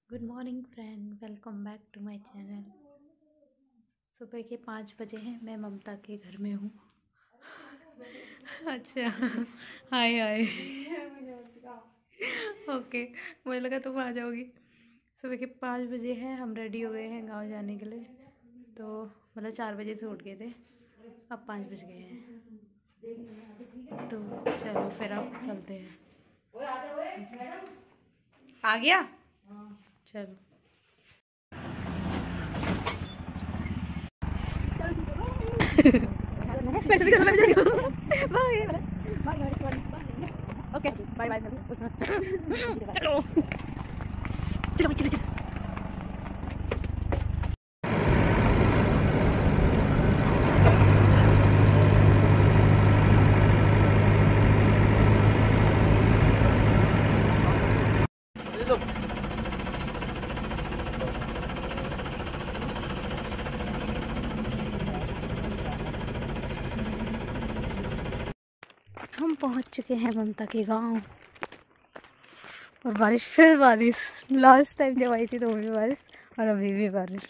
Good morning friend, welcome back to my channel. सुबह के 5 बजे हैं। मैं ममता के घर में हूँ। अच्छा, हाय हाय। ओके, मुझे लगा तुम आ जाओगी। सुबह के 5 बजे हैं, हम रेडी हो गए हैं गांव जाने के लिए। तो मतलब 4 बजे से उठ गए थे, अब 5 बज गए हैं। तो चलो फिर अब चलते हैं। आ गया? चलो। Okay bye bye. चलो चलो चलो चलो। हम पहुंच चुके हैं ममता के गांव। और बारिश, फिर बारिश। लास्ट टाइम जब आई थी तो भी बारिश, और अभी भी बारिश।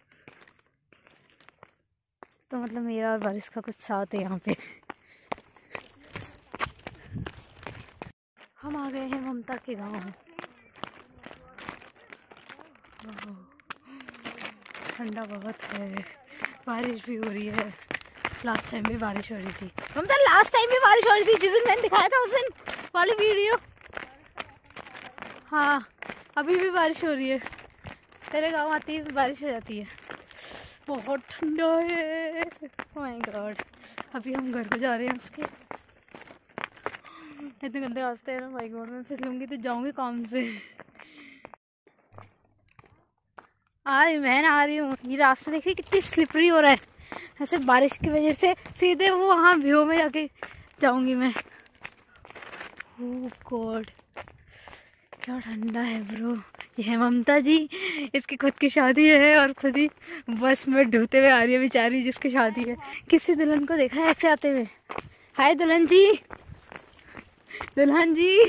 तो मतलब मेरा और बारिश का कुछ साथ है यहाँ पे। हम आ गए हैं ममता के गांव। ठंडा बहुत है, बारिश भी हो रही है। लास्ट टाइम भी बारिश हो रही थी ममता, लास्ट टाइम भी बारिश हो रही थी जिस दिन मैंने दिखाया था उस दिन वाली वीडियो। हाँ, अभी भी बारिश हो रही है। तेरे गांव आती है बारिश हो जाती है। बहुत ठंडा है। Oh my God. अभी हम घर को जा रहे हैं उसके। इतने गंदे रास्ते हैं ना, माय गॉड। मैं फिसलूंगी तो जाऊंगी काम से। मैं आ रही हूँ। ये रास्ता देखिए कितनी स्लिपरी हो रहा है। ऐसे बारिश की वजह से सीधे वो वहाँ व्यू में जाके जाऊंगी मैं। ओह गॉड, क्या ठंडा है ब्रो। ये है ममता जी, इसकी खुद की शादी है और खुद ही बस में ढूते हुए आ रही है बेचारी, जिसकी शादी है। किसी दुल्हन को देखा है ऐसे आते हुए? हाय दुल्हन जी, दुल्हन जी।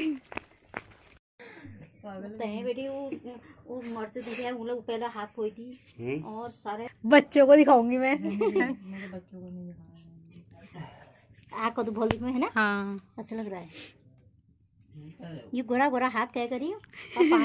बेटी वो मर्च दिखे है, लोग पहले हाथ धोई थी और सारे बच्चों को दिखाऊंगी मैं। मेरे बच्चों को नहीं दिखाया। आँख को तो भोली में है ना। हाँ, अच्छा लग रहा है। ये गोरा गोरा हाथ क्या करिए।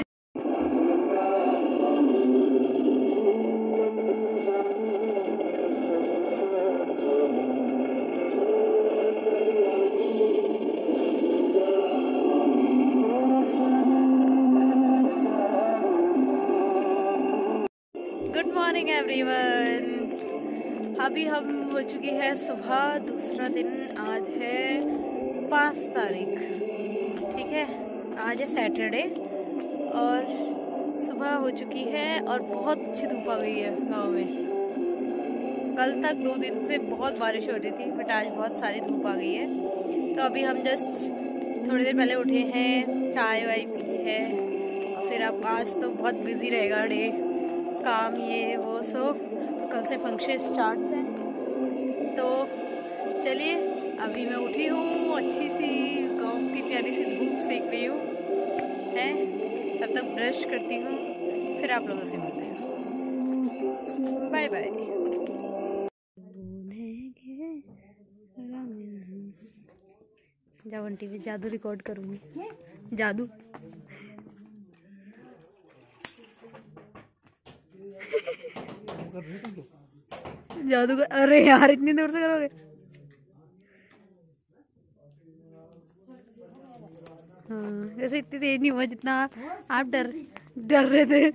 Good morning everyone. अभी हम हो चुकी है सुबह, दूसरा दिन। आज है 5 तारीख, ठीक है। आज है सैटरडे और सुबह हो चुकी है और बहुत अच्छी धूप आ गई है गांव में। कल तक 2 दिन से बहुत बारिश हो रही थी, बट आज बहुत सारी धूप आ गई है। तो अभी हम जस्ट थोड़ी देर पहले उठे हैं, चाय वाय पी है। और फिर अब आज तो बहुत बिजी रहेगा डे, काम ये वो। सो कल से फंक्शन स्टार्ट हैं। तो चलिए, अभी मैं उठी हूँ, अच्छी सी गाँव की प्यारी सी धूप सेक रही हूँ है। तब तक ब्रश करती हूँ, फिर आप लोगों से मिलते हैं। Bye bye. जाओ आंटी, में जादू रिकॉर्ड करूँगी। जादू जादू का। अरे यार, इतनी दूर से करोगे? हाँ, जैसे इतनी तेज नहीं हुआ जितना आप डर रहे थे।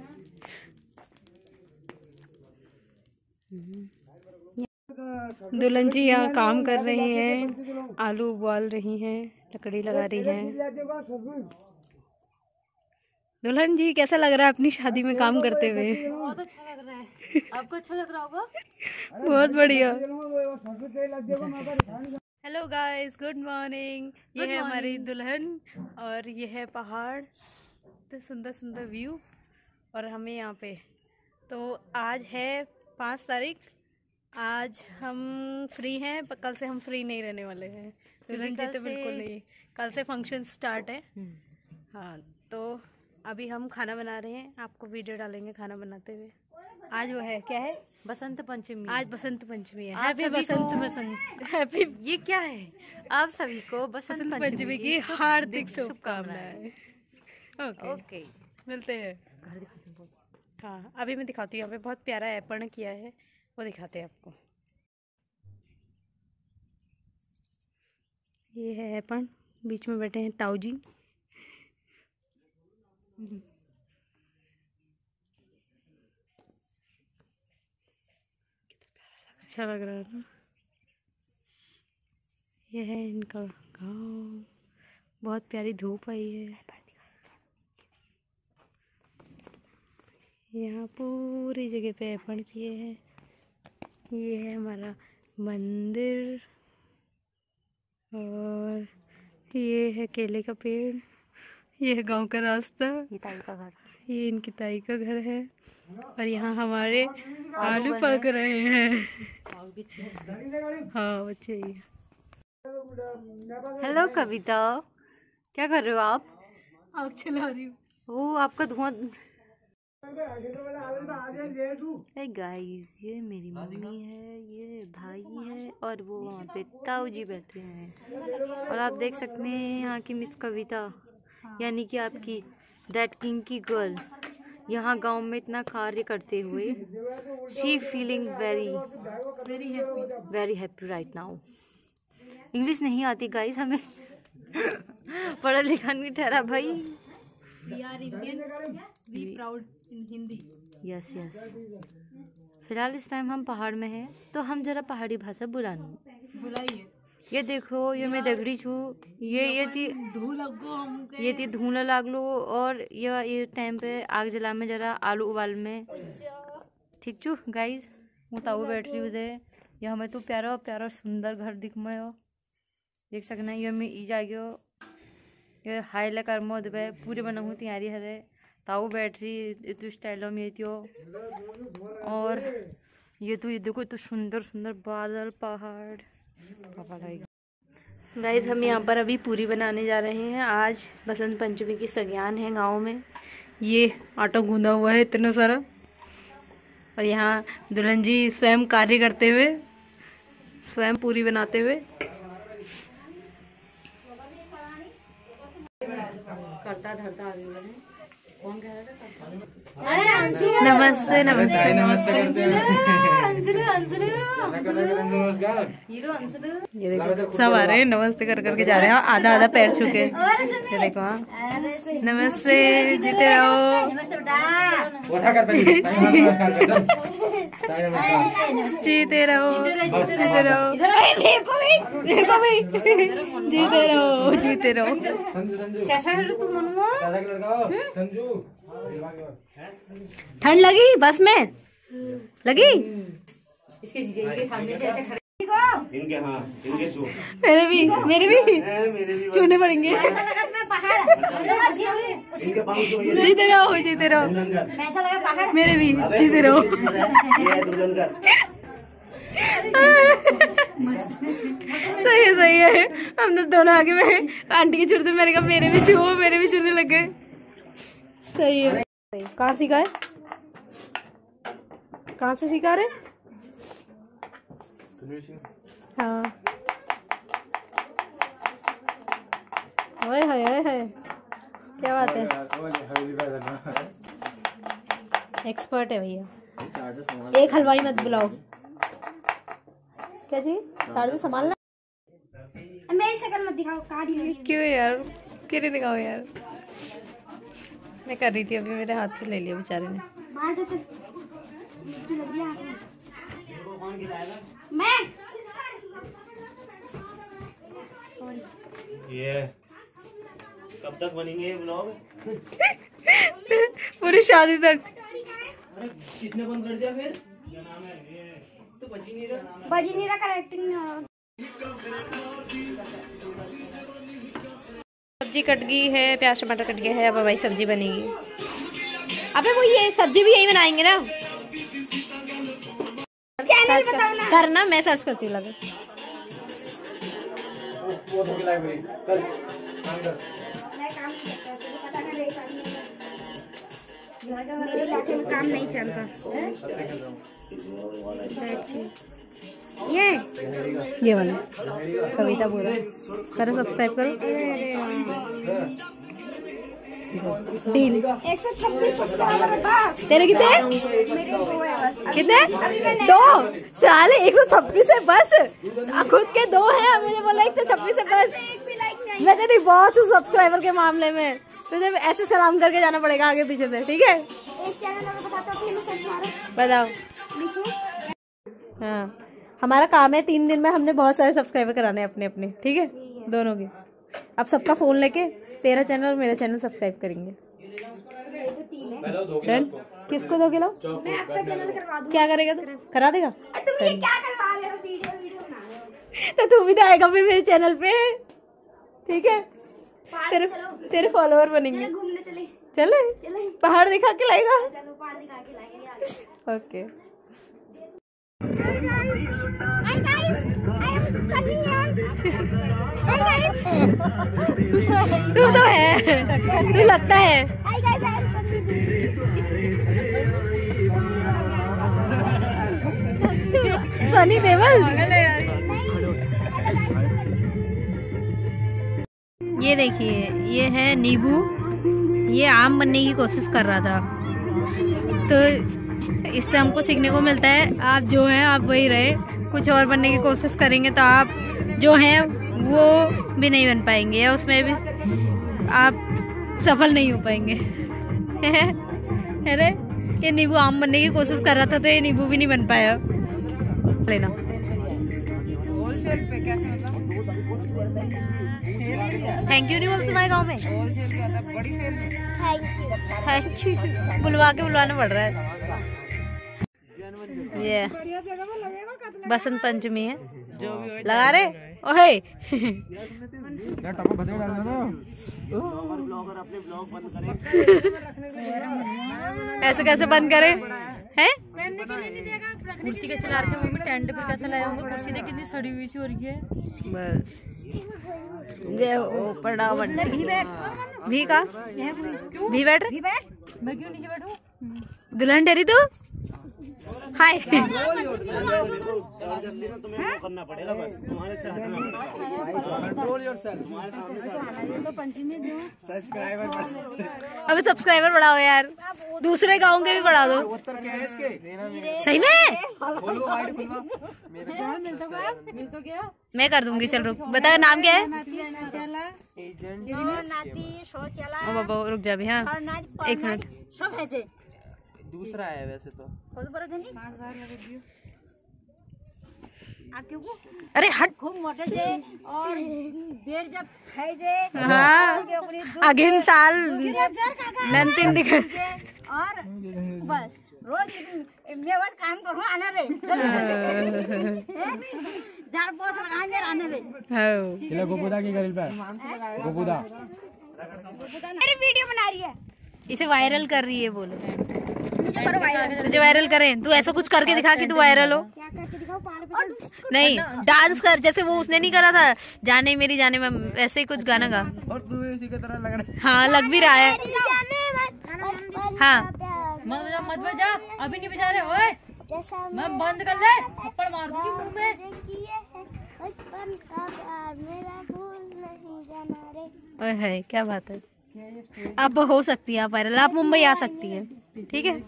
दुल्हन जी यहाँ काम कर रही हैं, आलू उबाल रही हैं, लकड़ी लगा रही हैं। दुल्हन जी, कैसा लग रहा है अपनी शादी में काम करते हुए? बहुत अच्छा लग रहा है। आपको अच्छा लग रहा होगा। बहुत बढ़िया। Hello guys, good morning. ये है हमारी दुल्हन और ये है पहाड़, तो सुंदर सुंदर व्यू। और हमें यहाँ पे, तो आज है 5 तारीख। आज हम फ्री हैं, पर कल से हम फ्री नहीं रहने वाले हैं। दुल्हन जी तो बिल्कुल नहीं। कल से फंक्शन स्टार्ट है। हाँ, तो अभी हम खाना बना रहे हैं, आपको वीडियो डालेंगे खाना बनाते हुए। आज वो है, क्या है, बसंत पंचमी। आज बसंत पंचमी है। Happy Basant happy. ये क्या है? आप सभी को बसंत पंचमी की हार्दिक शुभकामनाएं। ओके, मिलते हैं। घर दिखाते हैं। हाँ, अभी मैं दिखाती हूँ। यहाँ पे बहुत प्यारा ऐपण किया है, वो दिखाते हैं आपको। ये है ऐपण, बीच में बैठे हैं ताऊ जी। अच्छा लग रहा है ना। ये है इनका गाँव, बहुत प्यारी धूप आई है। यहाँ पूरी जगह पे ऐपण किए हैं। ये है हमारा मंदिर और ये है केले का पेड़। ये है गांव का रास्ता। ये ताई का घर, ये इनकी ताई का घर है। और यहाँ हमारे आलू पक रहे हैं। हाँ बच्चे ही। हेलो कविता, क्या कर रहे हो आप? आग चला रही हूँ। ओ, आपका धुआं। हे गाइस, ये मेरी मम्मी है, ये भाई है और वो वहाँ पे ताऊ जी बैठे हैं। और आप देख सकते हैं यहाँ की मिस कविता, यानी कि आपकी डैड किंग की गर्ल, यहाँ गांव में इतना कार्य करते हुए she feeling very happy right now. English नहीं आती गाइस हमें, पढ़ा लिखा नहीं ठहरा भाई। We are Indian, we proud in Hindi. Yes yes. फिलहाल इस टाइम हम पहाड़ में हैं, तो हम जरा पहाड़ी भाषा बुलाइए। ये देखो, ये मैं दगड़ी छू, ये थी धूला लागलो। और ये टाइम पे आग जला में जरा आलू उबाल में ठीक छू गाइज। वो ताऊ बैठ रही उधे, ये हमें तो प्यारा प्यारा सुंदर घर दिख में हो देख सकना। ये मैं ई जागियो, ये हाई लकर मोद बे पूरी बना हूँ तैयारी हरे। ताऊ बैठ रही तो स्टाइलों में थी। और ये देखो, तो सुंदर सुंदर बादल पहाड़। गाइस, हम यहाँ पर अभी पूरी बनाने जा रहे हैं। आज बसंत पंचमी की सज्ञान है गांव में। ये आटा गूंदा हुआ है इतना सारा, और यहाँ दुल्हन जी स्वयं कार्य करते हुए, स्वयं पूरी बनाते हुए। करता धरता आ गई। कौन कह रहा था? नमस्ते नमस्ते नमस्ते। ये देखो सब आ रहे हैं, नमस्ते कर करके जा रहे हैं। आधा आधा पैर छूके। ये देखो, हाँ नमस्ते, जीते रहो जीते रहो जीते रहो जीते रहो जीते रहो। कैसा है तू मनुआ? ठंड लगी बस में? लगी? इसके जीजे के सामने से ऐसे खड़े इनके, हाँ इनके मेरे भी छूने पड़ेंगे। जीते रहो मेरे भी जीते रहो। सही है। हम तो दोनों आगे में आंटी के छूते, मैंने कहा मेरे भी छूने लग गए। सही है। कहाँ सीखा है? कहाँ से सीखा रहे? हाँ। ओए क्या बात है, एक्सपर्ट है भैया। एक हलवाई मत बुलाओ। क्या जी? चार्जर संभालना। मेरी शक्ल मत दिखाओ। क्यों यार, क्यों नहीं दिखाओ यार? मैं कर रही थी अभी, मेरे हाथ से ले लिया बेचारे ने। मैं ये कब तक बनेंगे ब्लॉग? पूरी शादी तक। किसने बंद कर दिया फिर? तो बजी नहीं रहा, करेक्टिंग नहीं हो रहा। सब्जी कट गई है, प्याज टमाटर कट गया है, अब हमारी सब्जी बनेगी। अबे वो ये सब्जी भी यही बनाएंगे ना? चैनल बताओ ना। करना, मैं सर्च करती हूँ लगे। मैं काम करता हूँ, पता कर रही मेरे इलाके में काम नहीं चलता। ये वाला कविता बोला करो, सब्सक्राइब करो। डील 126 सब्सक्राइबर बस। तेरे कितने मेरे 2 है बस। कितने? 2 साले 126 है बस। खुद के 2 हैं, मुझे बोला 126 है बस। एक भी लाइक नहीं। मैं तेरी बॉस हूँ सब्सक्राइबर के मामले में, तुझे ऐसे सलाम करके जाना पड़ेगा आगे पीछे से, ठीक है? एक चैनल में बताता हूँ, मैं सर्च मारा। बताओ। हाँ, हमारा काम है 3 दिन में हमने बहुत सारे सब्सक्राइबर कराने अपने अपने, ठीक है? दोनों के। अब सबका फोन लेके तेरा चैनल और मेरा चैनल सब्सक्राइब करेंगे। फ्रेंड किसको 2 किलो? मैं आपका चैनल करवा दूँ। क्या करेगा तू? करा देगा? तुम ये क्या करवा रहे हो? वीडियो बना रहे हो। तो तू भी तो आएगा फिर मेरे चैनल पे, ठीक है? तेरे फॉलोअर बनेंगे। घूमने चले। चले पहाड़ दिखा के लाएगा। चलो पहाड़ दिखा के लाएंगे। Okay. Hi guys, I am Sunny here. Hi guys. तू तो है, तू लगता है। Hi guys, I am Sunny. Sunny देवल। ये देखिए, ये है नींबू, ये आम बनने की कोशिश कर रहा था, तो इससे हमको सीखने को मिलता है आप जो हैं आप वही रहे। कुछ और बनने की कोशिश करेंगे तो आप जो हैं वो भी नहीं बन पाएंगे, या उसमें भी आप सफल नहीं हो पाएंगे। अरे ये नींबू आम बनने की कोशिश कर रहा था, तो ये नींबू भी नहीं बन पाया। लेना थैंक यू नहीं बोलते तुम्हारे गाँव में? थैंक यू बुलवाना पड़ रहा है। ये बसंत पंचमी है, लगा रहे ओहे। ऐसे कैसे बंद करे हैं? कुर्सी कैसे ला रखे होंगे, टेंट पे कैसे लाए होंगे? कुर्सी देख कितनी सड़ी हुई सी हो रही है बस। ये पड़ा भी का भी बैठ रहे। मैं क्यों नीचे बैठूं? दुल्हन डेरी तू हाय। करना पड़ेगा बस, तुम्हारे से कंट्रोल योरसेल्फ। तुम्हारे सामने तो पंचमी दो सब्सक्राइबर। अबे सब्सक्राइबर बढ़ाओ यार, दूसरे गाँव के भी बढ़ा दो। सही में मैं कर दूंगी। चल रुक, बता नाम क्या है? ओ बाबा रुक जा भी। हाँ एक मिनट, दूसरा है वैसे तो। अरे हट। खूब मोटे जे और देर जब खाए जे। हाँ अगेन साल नंतिन दिख और बस रोज मैं बस काम करूँ आने रे जार पोस लगा मेरे आने रे। किला गोपुदा की गरिल पे गोपुदा मेरी वीडियो बना रही है, इसे वायरल कर रही है। बोलो मुझे करो वायरल। तुझे वायरल करें? तू ऐसा कुछ करके दिखा कि तू वायरल हो। क्या करके दिखाओ? पहाड़ पे नहीं डांस कर, जैसे वो उसने नहीं करा था जाने मेरी जाने में, वैसे ही कुछ गाना गा। और तू इसी की तरह लग रहा है। हाँ लग भी रहा है। हाँ मत बजा, अभी नहीं बजा रहे। ओए मैं बंद कर ले, थप्पड़ मार दूंगी मुंह में। ओए है क्या बात है। अब हो सकती है आप वायरल, आप मुंबई आ सकती है, ठीक है?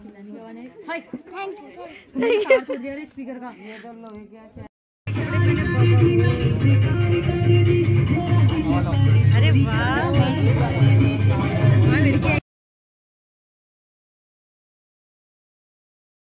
स्पीकर का